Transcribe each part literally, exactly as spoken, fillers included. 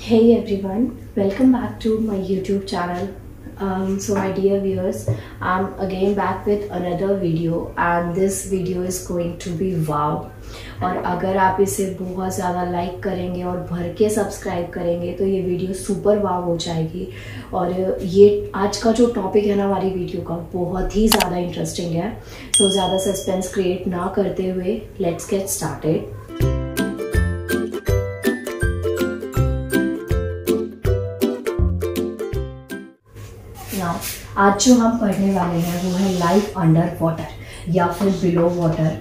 Hey everyone, welcome back to my YouTube channel. Um, so my dear viewers, I'm again back with another video and this video is going to be wow. और अगर आप इसे बहुत ज़्यादा like करेंगे और भर के सब्सक्राइब करेंगे तो ये वीडियो सुपर वाव हो जाएगी। और ये आज का जो टॉपिक है ना हमारी वीडियो का बहुत ही ज़्यादा इंटरेस्टिंग है। सो ज़्यादा सस्पेंस क्रिएट ना करते हुए लेट्स गेट स्टार्टेड। आज जो हम पढ़ने वाले हैं वो है लाइफ अंडर वाटर या फिर बिलो वाटर।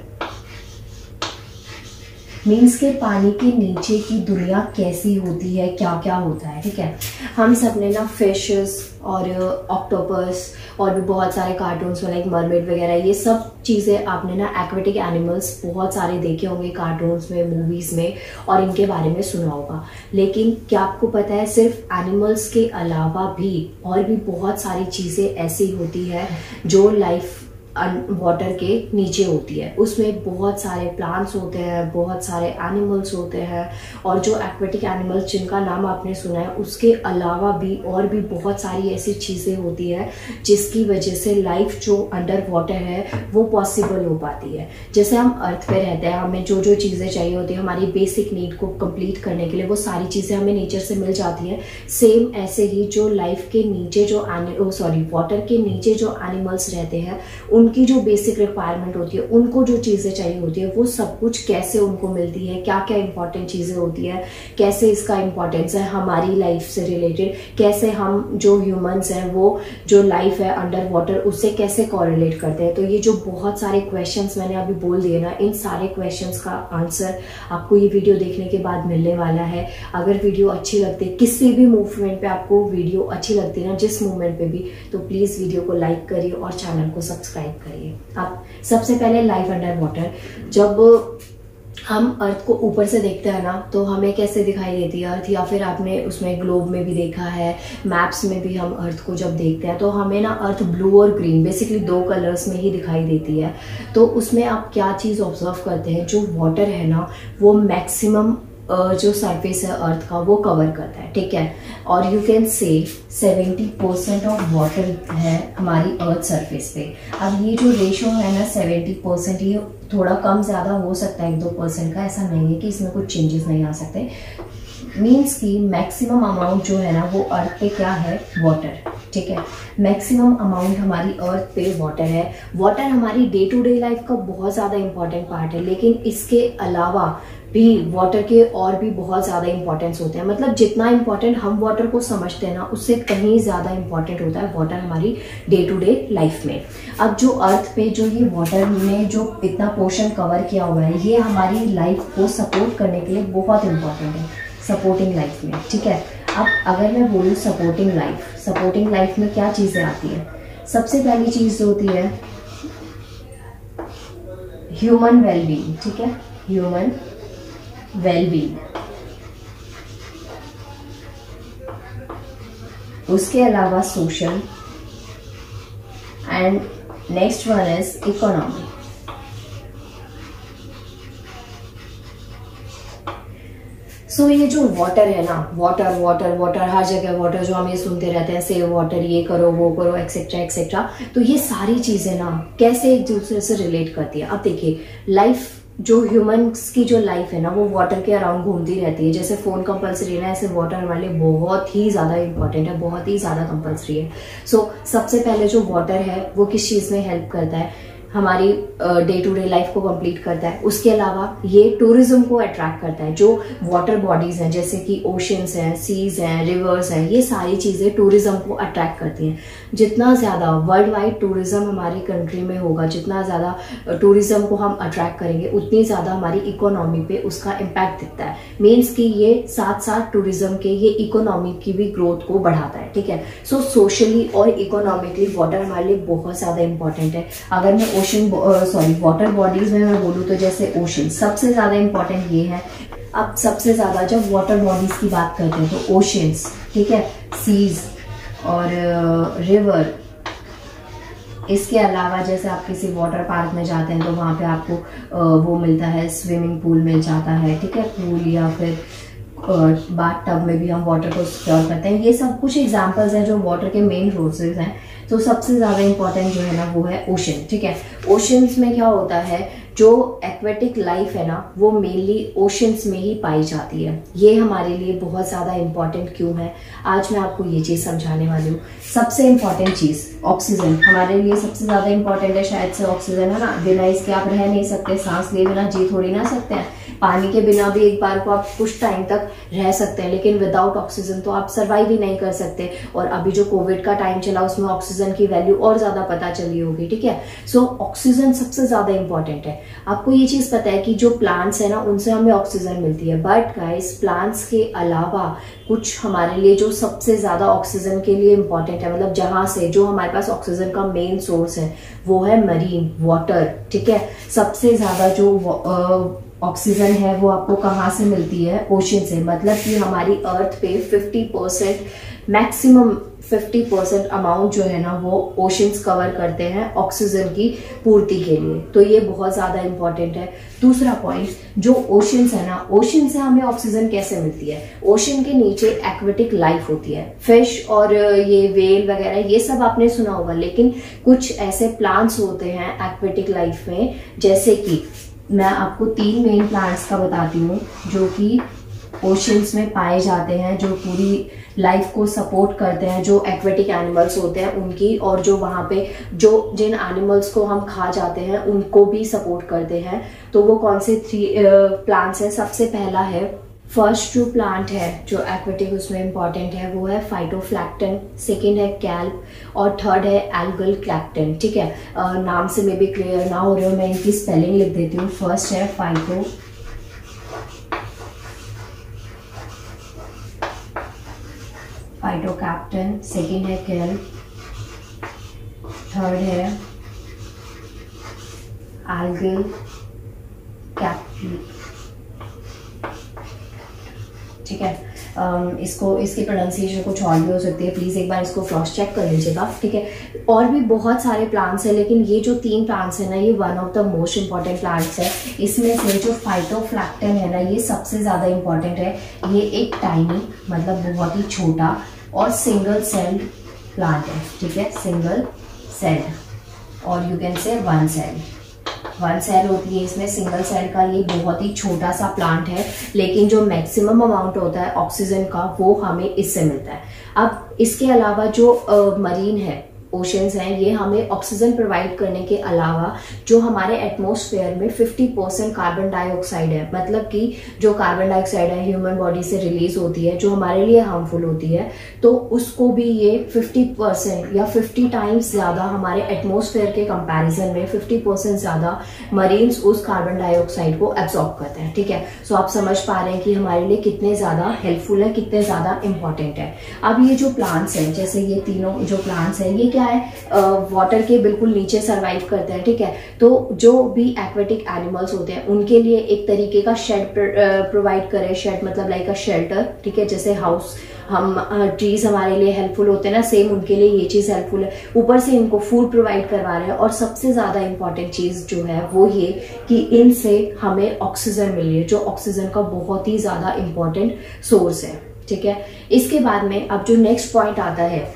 मीन्स के पानी के नीचे की दुनिया कैसी होती है, क्या क्या होता है। ठीक है, हम सब ने ना फिशेस और ऑक्टोपस और भी बहुत सारे कार्टून्स में लाइक मरमेड वगैरह ये सब चीज़ें आपने ना एक्वेटिक एनिमल्स बहुत सारे देखे होंगे कार्टून्स में, मूवीज़ में, और इनके बारे में सुना होगा। लेकिन क्या आपको पता है सिर्फ एनिमल्स के अलावा भी और भी बहुत सारी चीज़ें ऐसी होती है जो लाइफ वाटर के नीचे होती है। उसमें बहुत सारे प्लांट्स होते हैं, बहुत सारे एनिमल्स होते हैं, और जो एक्वेटिक एनिमल्स जिनका नाम आपने सुना है उसके अलावा भी और भी बहुत सारी ऐसी चीज़ें होती है जिसकी वजह से लाइफ जो अंडर वाटर है वो पॉसिबल हो पाती है। जैसे हम अर्थ पे रहते हैं, हमें जो जो चीज़ें चाहिए होती है हमारी बेसिक नीड को कंप्लीट करने के लिए वो सारी चीज़ें हमें नेचर से मिल जाती हैं। सेम ऐसे ही जो लाइफ के नीचे जो सॉरी वाटर के नीचे जो एनिमल्स रहते हैं उनकी जो बेसिक रिक्वायरमेंट होती है, उनको जो चीज़ें चाहिए होती है वो सब कुछ कैसे उनको मिलती है, क्या क्या इंपॉर्टेंट चीज़ें होती है, कैसे इसका इंपॉर्टेंस है हमारी लाइफ से रिलेटेड, कैसे हम जो ह्यूमंस हैं वो जो लाइफ है अंडर वाटर उससे कैसे कोरिलेट करते हैं। तो ये जो बहुत सारे क्वेश्चंस मैंने अभी बोल दिए ना, इन सारे क्वेश्चंस का आंसर आपको ये वीडियो देखने के बाद मिलने वाला है। अगर वीडियो अच्छी लगती है, किसी भी मूवमेंट पे आपको वीडियो अच्छी लगती है ना, जिस मूवमेंट पे भी, तो प्लीज़ वीडियो को लाइक करिए और चैनल को सब्सक्राइब करिए। आप सबसे पहले लाइफ अंडर वाटर, जब हम अर्थ को ऊपर से देखते हैं ना तो हमें कैसे दिखाई देती है अर्थ, या फिर आपने उसमें ग्लोब में भी देखा है, मैप्स में भी हम अर्थ को जब देखते हैं तो हमें ना अर्थ ब्लू और ग्रीन बेसिकली दो कलर्स में ही दिखाई देती है। तो उसमें आप क्या चीज़ ऑब्जर्व करते हैं, जो वाटर है ना वो मैक्सिमम जो सरफेस है अर्थ का वो कवर करता है। ठीक है, और you can say seventy percent of water है हमारी अर्थ सरफेस पे। अब ये जो रेशो है ना सेवेंटी परसेंट, ये थोड़ा कम ज़्यादा हो सकता है एक दो परसेंट का, ऐसा नहीं है कि इसमें कुछ चेंजेस नहीं आ सकते। मीन्स की मैक्सिमम अमाउंट जो है ना वो अर्थ पे क्या है, वाटर। ठीक है, मैक्सिमम अमाउंट हमारी अर्थ पे वाटर है। वाटर हमारी डे टू डे लाइफ का बहुत ज़्यादा इंपॉर्टेंट पार्ट है, लेकिन इसके अलावा भी वाटर के और भी बहुत ज़्यादा इंपॉर्टेंस होते हैं। मतलब जितना इंपॉर्टेंट हम वाटर को समझते हैं ना उससे कहीं ज़्यादा इंपॉर्टेंट होता है वाटर हमारी डे टू डे लाइफ में। अब जो अर्थ पे जो ये वाटर ने जो इतना पोर्शन कवर किया हुआ है ये हमारी लाइफ को सपोर्ट करने के लिए बहुत इंपॉर्टेंट है, सपोर्टिंग लाइफ में। ठीक है, अब अगर मैं बोलूँ सपोर्टिंग लाइफ, सपोर्टिंग लाइफ में क्या चीज़ें आती है, सबसे पहली चीज़ होती है ह्यूमन वेलबींग। ठीक है, ह्यूमन वेलबींग। उसके अलावा social, and next one is economy. So ये जो वाटर है ना, वाटर वाटर वाटर हर जगह वाटर, जो हम ये सुनते रहते हैं सेव वाटर, ये करो वो करो एक्सेट्रा एक्सेट्रा, तो ये सारी चीजें ना कैसे एक दूसरे से रिलेट करती है। अब देखिए, लाइफ जो ह्यूमंस की जो लाइफ है ना वो वाटर के अराउंड घूमती रहती है। जैसे फोन कंपल्सरी है ना, ऐसे वाटर हमारे लिए बहुत ही ज्यादा इंपॉर्टेंट है, बहुत ही ज्यादा कंपल्सरी है। सो so, सबसे पहले जो वाटर है वो किस चीज में हेल्प करता है, हमारी डे टू डे लाइफ को कंप्लीट करता है। उसके अलावा ये टूरिज्म को अट्रैक्ट करता है। जो वाटर बॉडीज हैं जैसे कि ओशंस हैं, सीज हैं, रिवर्स हैं, ये सारी चीजें टूरिज्म को अट्रैक्ट करती हैं। जितना ज्यादा वर्ल्ड वाइड टूरिज्म हमारी कंट्री में होगा, जितना ज्यादा टूरिज्म को हम अट्रैक्ट करेंगे उतनी ज्यादा हमारी इकोनॉमी पे उसका इम्पैक्ट दिखता है। मीन्स कि ये साथ साथ टूरिज्म के ये इकोनॉमी की भी ग्रोथ को बढ़ाता है। ठीक है, सो सोशली और इकोनॉमिकली वाटर हमारे लिए बहुत ज्यादा इंपॉर्टेंट है। अगर मैं ओशन सॉरी वाटर बॉडीज में मैं बोलूँ तो जैसे ओशन सबसे ज्यादा इंपॉर्टेंट ये है। अब सबसे ज्यादा जब वाटर बॉडीज की बात करते हैं तो ओशंस, ठीक है, सीज और रिवर, इसके अलावा जैसे आप किसी वाटर पार्क में जाते हैं तो वहाँ पे आपको वो मिलता है, स्विमिंग पूल मिल जाता है, ठीक है, पूल या फिर बाथ टब में भी हम वाटर को स्टोर करते हैं। ये सब कुछ एग्जांपल्स हैं जो वाटर के मेन सोर्सेज हैं। तो सबसे ज़्यादा इंपॉर्टेंट जो है ना वो है ओशन, ठीक है। ओशंस में क्या होता है, जो एक्वेटिक लाइफ है ना वो मेनली ओशंस में ही पाई जाती है। ये हमारे लिए बहुत ज़्यादा इंपॉर्टेंट क्यों है, आज मैं आपको ये चीज़ समझाने वाली हूँ। सबसे इंपॉर्टेंट चीज़ ऑक्सीजन हमारे लिए सबसे ज़्यादा इंपॉर्टेंट है, शायद से ऑक्सीजन है ना, बिना इसके आप रह नहीं सकते, सांस लिए बिना जी थोड़ी ना सकते हैं। पानी के बिना भी एक बार को आप कुछ टाइम तक रह सकते हैं, लेकिन विदाउट ऑक्सीजन तो आप सर्वाइव ही नहीं कर सकते। और अभी जो कोविड का टाइम चला उसमें ऑक्सीजन की वैल्यू और ज्यादा पता चली होगी, ठीक है। सो ऑक्सीजन सबसे ज्यादा इंपॉर्टेंट है। आपको ये चीज पता है कि जो प्लांट्स है ना उनसे हमें ऑक्सीजन मिलती है, बट गाइस प्लांट्स के अलावा कुछ हमारे लिए जो सबसे ज्यादा ऑक्सीजन के लिए इंपॉर्टेंट है, मतलब जहां से जो हमारे पास ऑक्सीजन का मेन सोर्स है वो है मरीन वाटर, ठीक है। सबसे ज्यादा जो ऑक्सीजन है वो आपको कहाँ से मिलती है, ओशन से। मतलब कि हमारी अर्थ पे fifty percent maximum fifty percent amount जो है ना वो ओशंस कवर करते हैं ऑक्सीजन की पूर्ति के लिए। तो ये बहुत ज्यादा इंपॉर्टेंट है। दूसरा पॉइंट, जो ओशंस है ना, ओशन से हमें ऑक्सीजन कैसे मिलती है। ओशन के नीचे एक्वेटिक लाइफ होती है, फिश और ये वेल वगैरह ये सब आपने सुना होगा, लेकिन कुछ ऐसे प्लांट्स होते हैं एक्वेटिक लाइफ में, जैसे कि मैं आपको तीन मेन प्लांट्स का बताती हूँ जो कि ओशंस में पाए जाते हैं, जो पूरी लाइफ को सपोर्ट करते हैं, जो एक्वेटिक एनिमल्स होते हैं उनकी, और जो वहाँ पे जो जिन एनिमल्स को हम खा जाते हैं उनको भी सपोर्ट करते हैं। तो वो कौन से थ्री प्लांट्स हैं। सबसे पहला है, फर्स्ट जो प्लांट है जो एक्वेटिक उसमें इंपॉर्टेंट है वो है फाइटोप्लैंक्टन, सेकेंड है कैल्प और थर्ड है एल्गल क्लैक्टन, ठीक है। आ, नाम से मे भी क्लियर ना हो रहे हो, मैं इनकी स्पेलिंग लिख देती हूँ। फर्स्ट है फाइटो फाइटोप्लैंक्टन, सेकेंड है कैल्प, थर्ड है एल्गल क्लैक्टन, ठीक है। um, इसको इसकी प्रोनाउंसिएशन कुछ और भी हो सकती है, प्लीज एक बार इसको क्रॉस चेक कर लीजिएगा, ठीक है। और भी बहुत सारे प्लांट्स हैं, लेकिन ये जो तीन प्लांट्स है ना ये one of the most important plants है। इसमें से जो फाइटोप्लैंक्टन है ना ये सबसे ज्यादा इंपॉर्टेंट है। ये एक टाइनी मतलब बहुत ही छोटा और सिंगल सेल प्लांट है, ठीक है, सिंगल सेल, और you can say one cell one cell होती है इसमें, सिंगल सेल का ये बहुत ही छोटा सा प्लांट है, लेकिन जो मैक्सिमम अमाउंट होता है ऑक्सीजन का वो हमें इससे मिलता है। अब इसके अलावा जो मरीन है, ओशंस हैं, ये हमें ऑक्सीजन प्रोवाइड करने के अलावा जो हमारे एटमॉस्फेयर में फिफ्टी परसेंट कार्बन डाइऑक्साइड है, मतलब कि जो कार्बन डाइऑक्साइड है ह्यूमन बॉडी से रिलीज होती है जो हमारे लिए हार्मफुल होती है, तो उसको भी ये फिफ्टी परसेंट या फिफ्टी टाइम्स ज्यादा हमारे एटमॉस्फेयर के कंपैरिजन में फिफ्टी परसेंट ज्यादा मरीन्स उस कार्बन डाइऑक्साइड को एब्जॉर्ब करते हैं, ठीक है। सो आप समझ पा रहे हैं कि हमारे लिए कितने ज्यादा हेल्पफुल है, कितने ज्यादा इंपॉर्टेंट है। अब ये जो प्लांट्स है, जैसे ये तीनों जो प्लांट्स है, ये क्या है, वाटर uh, के बिल्कुल नीचे सरवाइव करते हैं, ठीक है। तो जो भी एक्वेटिक एनिमल्स होते हैं उनके लिए एक तरीके का शेड प्रोवाइड करे, शेड मतलब लाइक अ शेल्टर, ठीक है। जैसे हाउस हम ट्रीज uh, हमारे लिए हेल्पफुल होते हैं ना, सेम उनके लिए ये चीज हेल्पफुल है। ऊपर से इनको फूड प्रोवाइड करवा रहे हैं, और सबसे ज्यादा इंपॉर्टेंट चीज जो है वो ये कि इनसे हमें ऑक्सीजन मिल रही है, जो ऑक्सीजन का बहुत ही ज्यादा इंपॉर्टेंट सोर्स है, ठीक है। इसके बाद में अब जो नेक्स्ट पॉइंट आता है,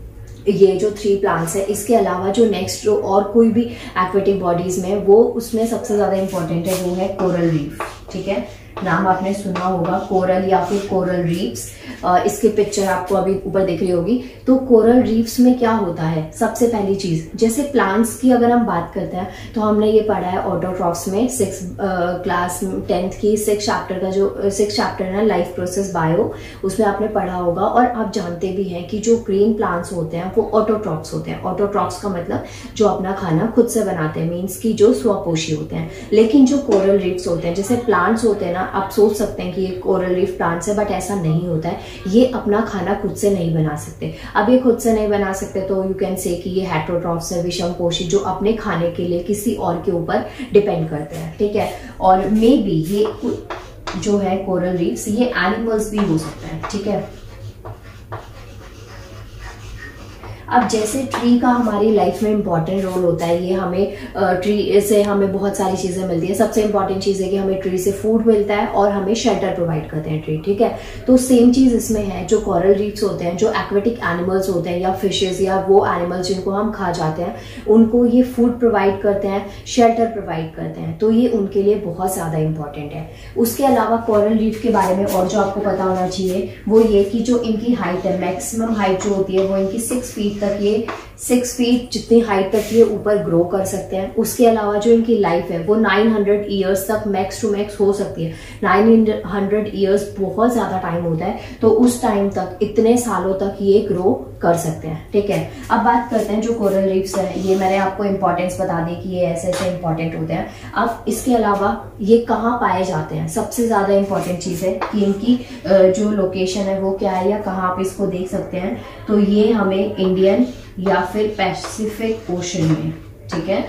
ये जो थ्री प्लांट्स है, इसके अलावा जो नेक्स्ट जो और कोई भी एक्वेटिक बॉडीज में, वो उसमें सबसे ज्यादा इंपॉर्टेंट है वो है कोरल रीफ, ठीक है। नाम आपने सुना होगा कोरल या फिर कोरल रीफ्स। इसके पिक्चर आपको अभी ऊपर दिख रही होगी। तो कोरल रीफ्स में क्या होता है, सबसे पहली चीज, जैसे प्लांट्स की अगर हम बात करते हैं तो हमने ये पढ़ा है ऑटोट्रॉफ्स में, सिक्स क्लास टेंथ की सिक्स चैप्टर का जो सिक्स चैप्टर है लाइफ प्रोसेस बायो, उसमें आपने पढ़ा होगा। और आप जानते भी हैं कि जो ग्रीन प्लांट्स होते हैं वो ऑटोट्रॉफ्स होते हैं। ऑटोट्रॉफ्स का मतलब जो अपना खाना खुद से बनाते हैं, मीन्स की जो स्वपोषी होते हैं। लेकिन जो कोरल रीफ्स होते हैं, जैसे प्लांट्स होते हैं ना, आप सोच सकते हैं कि ये कोरल रीफ प्लांट्स है, बट ऐसा नहीं होता है। ये अपना खाना खुद से नहीं बना सकते। अब ये खुद से नहीं बना सकते तो यू कैन से कि ये हेटेरोट्रॉफ्स है, विषमपोषी, जो अपने खाने के लिए किसी और के ऊपर डिपेंड करते हैं, ठीक है। और मे बी ये जो है कोरल रीफ्स, ये एनिमल्स भी हो सकते हैं, ठीक है। अब जैसे ट्री का हमारी लाइफ में इंपॉर्टेंट रोल होता है, ये हमें ट्री से हमें बहुत सारी चीजें मिलती है। सबसे इंपॉर्टेंट चीज है कि हमें ट्री से फूड मिलता है और हमें शेल्टर प्रोवाइड करते हैं ट्री, ठीक है। तो सेम चीज इसमें है, जो कोरल रीफ्स होते हैं, जो एक्वेटिक एनिमल्स होते हैं या फिशेज या वो एनिमल्स जिनको हम खा जाते हैं, उनको ये फूड प्रोवाइड करते हैं, शेल्टर प्रोवाइड करते हैं, तो ये उनके लिए बहुत ज्यादा इंपॉर्टेंट है। उसके अलावा कोरल रीफ के बारे में और जो आपको पता होना चाहिए वो ये कि जो इनकी हाइट है, मैक्सिमम हाइट जो होती है वो इनकी सिक्स फीट तक, ये सिक्स फीट जितनी हाइट तक ये ऊपर ग्रो कर सकते हैं। उसके अलावा जो इनकी लाइफ है वो नाइन हंड्रेड ईयर्स तक मैक्स टू मैक्स हो सकती है। नाइन हंड्रेड ईयर्स बहुत ज्यादा टाइम होता है, तो उस टाइम तक, इतने सालों तक ये ग्रो कर सकते हैं, ठीक है। अब बात करते हैं जो कोरल रीफ्स है, ये मैंने आपको इंपॉर्टेंस बता दी कि ये ऐसे ऐसे इंपॉर्टेंट होते हैं। अब इसके अलावा ये कहाँ पाए जाते हैं, सबसे ज्यादा इंपॉर्टेंट चीज है कि इनकी जो लोकेशन है वो क्या है या कहाँ आप इसको देख सकते हैं। तो ये हमें इंडियन या फिर पैसिफिक ओशन में, ठीक है,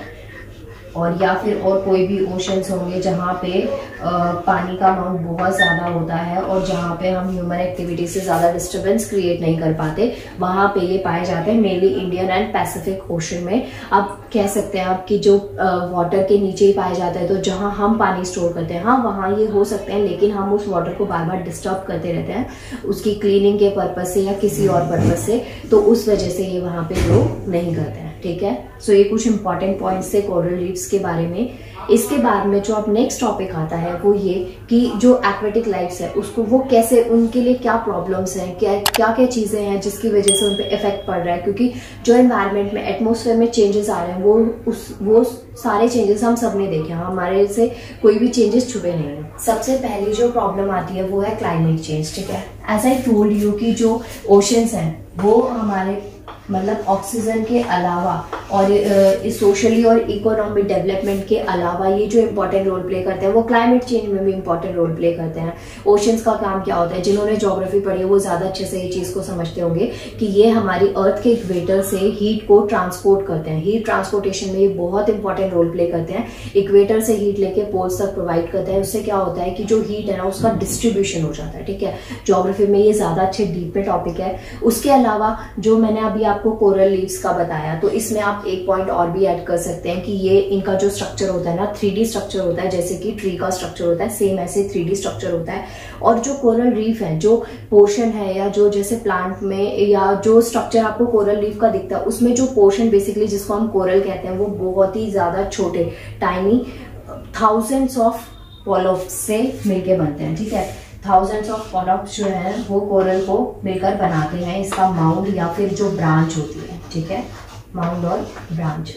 और या फिर और कोई भी ओशंस होंगे जहाँ पे आ, पानी का अमाउंट बहुत ज़्यादा होता है और जहाँ पे हम ह्यूमन एक्टिविटी से ज़्यादा डिस्टर्बेंस क्रिएट नहीं कर पाते, वहाँ पे ये पाए जाते हैं mainly Indian and Pacific ocean में। आप कह सकते हैं आप कि जो वाटर के नीचे ही पाया जाता है, तो जहाँ हम पानी स्टोर करते हैं, हाँ वहाँ ये हो सकते हैं, लेकिन हम उस वाटर को बार बार डिस्टर्ब करते रहते हैं उसकी क्लीनिंग के पर्पज से या किसी और पर्पज से, तो उस वजह से ये वहाँ पे ग्रो नहीं करते हैं, ठीक है। सो ये कुछ इंपॉर्टेंट पॉइंट्स थे कोरल रीफ्स के बारे में। इसके बाद में जो अब नेक्स्ट टॉपिक आता है वो ये कि जो एक्वेटिक लाइफ्स है उसको वो कैसे, उनके लिए क्या प्रॉब्लम्स हैं, क्या क्या क्या चीजें हैं जिसकी वजह से उन पे इफेक्ट पड़ रहा है, क्योंकि जो एनवायरनमेंट में, एटमॉस्फेयर में चेंजेस आ रहे हैं, वो उस वो सारे चेंजेस हम सबने देखे हैं, हमारे से कोई भी चेंजेस छुपे नहीं है। सबसे पहली जो प्रॉब्लम आती है वो है क्लाइमेट चेंज, ठीक है। एज आई टोल्ड यू कि जो ओशंस हैं वो हमारे मतलब ऑक्सीजन के अलावा और सोशली और इकोनॉमिक डेवलपमेंट के अलावा ये जो इम्पोर्टेंट रोल प्ले करते हैं वो क्लाइमेट चेंज में भी इम्पोर्टेंट रोल प्ले करते हैं। ओशंस का काम क्या होता है, जिन्होंने ज्योग्राफी पढ़ी है वो ज्यादा अच्छे से ये चीज को समझते होंगे कि ये हमारी अर्थ के इक्वेटर से हीट को ट्रांसपोर्ट करते हैं। हीट ट्रांसपोर्टेशन में ये बहुत इंपॉर्टेंट रोल प्ले करते हैं। इक्वेटर से हीट लेके पोल्स तक प्रोवाइड करते हैं। उससे क्या होता है कि जो हीट है ना उसका डिस्ट्रीब्यूशन हो जाता है, ठीक है। ज्योग्राफी में ये ज्यादा अच्छे डीप में टॉपिक है। उसके अलावा जो मैंने अभी आपको कोरल लीव्स का बताया, तो इसमें आप एक पॉइंट और भी ऐड कर सकते हैं कि ये इनका जो स्ट्रक्चर होता है ना, थ्री डी स्ट्रक्चर होता है, जैसे कि ट्री का स्ट्रक्चर होता है, सेम ऐसे थ्री डी स्ट्रक्चर होता है। और जो कोरल रीफ है, जो पोर्शन है या जो जैसे प्लांट में या जो स्ट्रक्चर आपको कोरल रीफ का दिखता है, उसमें जो पोर्शन बेसिकली जिसको हम कोरल कहते हैं वो बहुत ही ज्यादा छोटे, टाइनी, थाउजेंड्स ऑफ पॉलिप्स से मिलके बनते हैं, ठीक है। थाउजेंड्स ऑफ पॉलिप्स जो है वो कोरल को मिलकर बनाते हैं इसका माउंड या फिर जो ब्रांच होती है, ठीक है, माउंड और ब्रांच।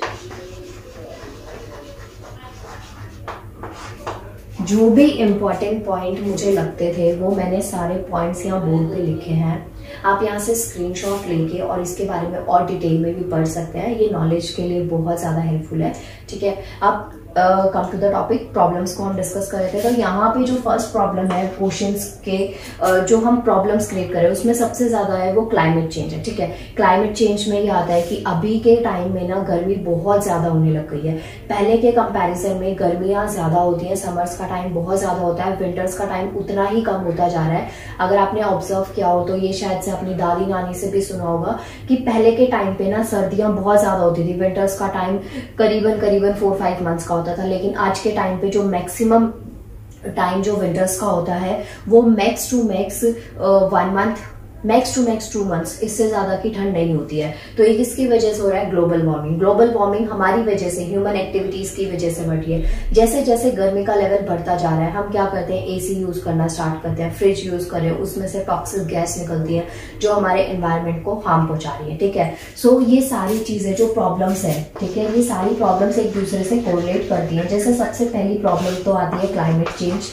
जो भी इम्पोर्टेंट पॉइंट मुझे लगते थे वो मैंने सारे पॉइंट्स यहाँ बोर्ड पे लिखे हैं। आप यहाँ से स्क्रीनशॉट लेके और इसके बारे में और डिटेल में भी पढ़ सकते हैं। ये नॉलेज के लिए बहुत ज्यादा हेल्पफुल है, ठीक है। अब come to the topic, problems को हम डिस्कस कर रहे थे। तो यहाँ पे जो फर्स्ट प्रॉब्लम है ओशंस के, uh, जो हम प्रॉब्लम्स क्रिएट कर रहे हैं उसमें सबसे ज्यादा है वो क्लाइमेट चेंज है, ठीक है। क्लाइमेट चेंज में ये आता है कि अभी के टाइम में ना गर्मी बहुत ज्यादा होने लग गई है। पहले के कंपैरिजन में गर्मियां ज्यादा होती हैं, समर्स का टाइम बहुत ज्यादा होता है, विंटर्स का टाइम उतना ही कम होता जा रहा है। अगर आपने ऑब्जर्व किया हो तो ये शायद से अपनी दादी नानी से भी सुना होगा कि पहले के टाइम पे ना सर्दियां बहुत ज्यादा होती थी, विंटर्स का टाइम करीबन करीबन फोर फाइव मंथ्स का होता था। लेकिन आज के टाइम पे जो मैक्सिमम टाइम जो विंटर्स का होता है वो max to max one month, max to max two months, इससे ज्यादा की ठंड नहीं होती है। तो ये किसकी वजह से हो रहा है? Global warming. ग्लोबल वार्मिंग हमारी वजह से, ह्यूमन एक्टिविटीज की वजह से बढ़ रही है। जैसे जैसे गर्मी का लेवल बढ़ता जा रहा है, हम क्या करते हैं, एसी यूज करना स्टार्ट करते हैं, फ्रिज यूज कर रहे हैं, उसमें से टॉक्सिक गैस निकलती है जो हमारे एनवायरमेंट को हार्म पहुंचा रही है, ठीक है। सो so, ये सारी चीजें जो प्रॉब्लम्स है, ठीक है, ये सारी प्रॉब्लम्स एक दूसरे से कोरिलेट करती है। जैसे सबसे पहली प्रॉब्लम तो आती है क्लाइमेट चेंज।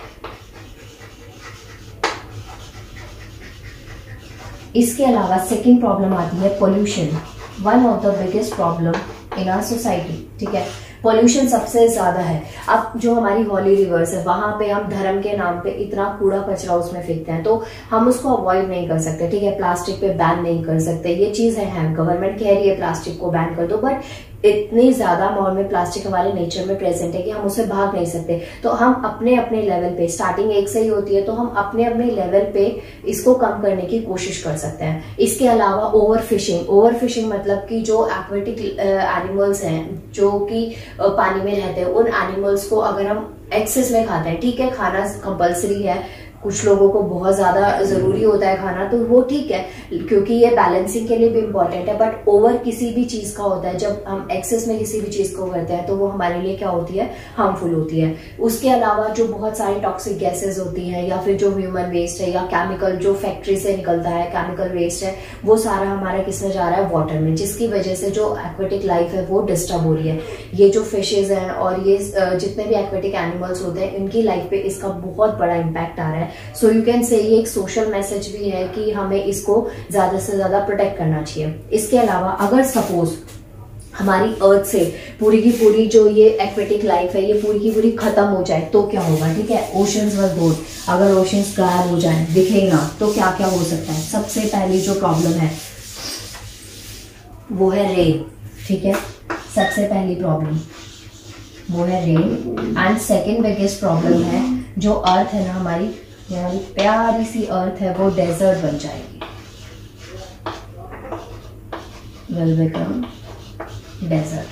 इसके अलावा सेकंड प्रॉब्लम आती है pollution, one of the biggest problem in our society, ठीक है। पोल्यूशन सबसे ज्यादा है। अब जो हमारी हॉली रिवर्स है वहां पे हम धर्म के नाम पे इतना कूड़ा कचरा उसमें फेंकते हैं, तो हम उसको अवॉइड नहीं कर सकते, ठीक है। प्लास्टिक पे बैन नहीं कर सकते, ये चीज है, है। गवर्नमेंट कह रही है प्लास्टिक को बैन कर दो, बट इतनी ज्यादा अमाउंट में प्लास्टिक हमारे नेचर में प्रेजेंट है कि हम उससे भाग नहीं सकते। तो हम अपने अपने लेवल पे, स्टार्टिंग एक से ही होती है, तो हम अपने अपने लेवल पे इसको कम करने की कोशिश कर सकते हैं। इसके अलावा ओवर फिशिंग, ओवर फिशिंग मतलब कि जो एक्वेटिक एनिमल्स हैं जो कि पानी में रहते हैं, उन एनिमल्स को अगर हम एक्सेस में खाते हैं, ठीक है खाना कंपल्सरी है, कुछ लोगों को बहुत ज्यादा जरूरी होता है खाना, तो वो ठीक है क्योंकि ये बैलेंसिंग के लिए भी इम्पोर्टेंट है। बट ओवर किसी भी चीज का होता है, जब हम एक्सेस में किसी भी चीज को करते हैं तो वो हमारे लिए क्या होती है, हार्मफुल होती है। उसके अलावा जो बहुत सारी टॉक्सिक गैसेस होती हैं या फिर जो ह्यूमन वेस्ट है या केमिकल जो फैक्ट्री से निकलता है, केमिकल वेस्ट है, वो सारा हमारा किस में जा रहा है, वाटर में, जिसकी वजह से जो एक्वेटिक लाइफ है वो डिस्टर्ब हो रही है। ये जो फिशेज हैं और ये जितने भी एक्वेटिक एनिमल्स होते हैं, इनकी लाइफ पे इसका बहुत बड़ा इम्पैक्ट आ रहा है। सो यू कैन से ये एक सोशल मैसेज भी है कि हमें इसको ज्यादा से ज्यादा प्रोटेक्ट करना चाहिए। इसके अलावा अगर सपोज हमारी अर्थ से पूरी की पूरी जो ये एक्वेटिक लाइफ है ये पूरी की पूरी खत्म हो जाए तो क्या होगा, ठीक है, ओशंस वर गोड, अगर ओशंस गायब हो जाए, दिखेगा, तो क्या क्या हो सकता है। सबसे पहली जो प्रॉब्लम है वो है रेन, ठीक है, सबसे पहली प्रॉब्लम वो है rain. And second biggest problem है जो अर्थ है ना हमारी, हमारी प्यारी सी अर्थ है, वो डेजर्ट बन जाएगी, विल बिकम डेजर्ट,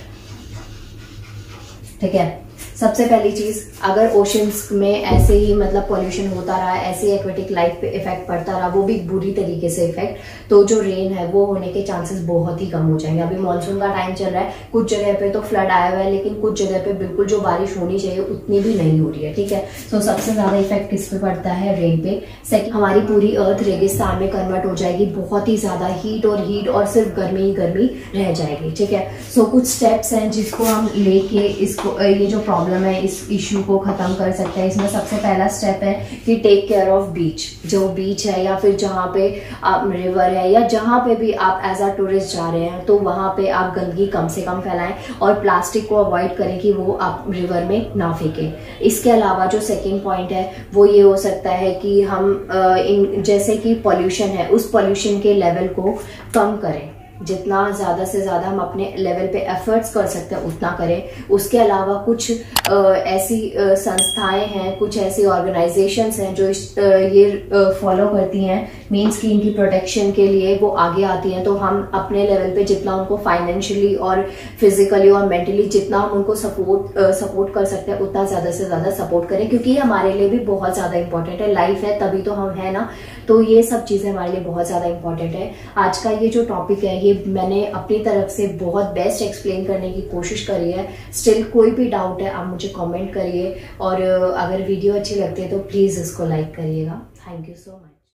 ठीक है। सबसे पहली चीज, अगर ओशंस में ऐसे ही मतलब पोल्यूशन होता रहा, ऐसे एक्वेटिक लाइफ पे इफेक्ट पड़ता रहा, वो भी बुरी तरीके से इफेक्ट, तो जो रेन है वो होने के चांसेस बहुत ही कम हो जाएंगे। अभी मानसून का टाइम चल रहा है, कुछ जगह पे तो फ्लड आया हुआ है, लेकिन कुछ जगह पे बिल्कुल जो बारिश होनी चाहिए उतनी भी नहीं हो रही है, ठीक है। सो सबसे ज्यादा इफेक्ट किस पे पड़ता है, रेन पे। सेकंड, हमारी पूरी अर्थ रेगिस्तान में कन्वर्ट हो जाएगी, बहुत ही ज्यादा हीट और हीट और सिर्फ गर्मी ही गर्मी रह जाएगी, ठीक है। सो कुछ स्टेप्स हैं जिसको हम लेके इसको ये जो प्रॉब्लम है इस इश्यू को खत्म कर सकते हैं। इसमें सबसे पहला स्टेप है कि टेक केयर ऑफ बीच, जो बीच है या फिर जहाँ पे आप रिवर है या जहाँ पे भी आप एज अ टूरिस्ट जा रहे हैं, तो वहाँ पे आप गंदगी कम से कम फैलाएं और प्लास्टिक को अवॉइड करें कि वो आप रिवर में ना फेंकें। इसके अलावा जो सेकेंड पॉइंट है वो ये हो सकता है कि हम इन जैसे कि पॉल्यूशन है, उस पॉल्यूशन के लेवल को कम करें, जितना ज्यादा से ज्यादा हम अपने लेवल पे एफर्ट्स कर सकते हैं उतना करें। उसके अलावा कुछ आ, ऐसी आ, संस्थाएं हैं, कुछ ऐसी ऑर्गेनाइजेशंस हैं जो इस, आ, ये फॉलो करती हैं, मीन्स की इनकी प्रोटेक्शन के लिए वो आगे आती हैं। तो हम अपने लेवल पे जितना उनको फाइनेंशियली और फिजिकली और मेंटली जितना हम उनको सपोर्ट सपोर्ट कर सकते हैं उतना ज्यादा से ज्यादा सपोर्ट करें, क्योंकि ये हमारे लिए भी बहुत ज्यादा इंपॉर्टेंट है। लाइफ है तभी तो हम है ना, तो ये सब चीजें हमारे लिए बहुत ज्यादा इंपॉर्टेंट है। आज का ये जो टॉपिक है ये मैंने अपनी तरफ से बहुत बेस्ट एक्सप्लेन करने की कोशिश करी है। स्टिल कोई भी डाउट है आप मुझे कमेंट करिए, और अगर वीडियो अच्छी लगती है तो प्लीज इसको लाइक करिएगा। Thank you so much.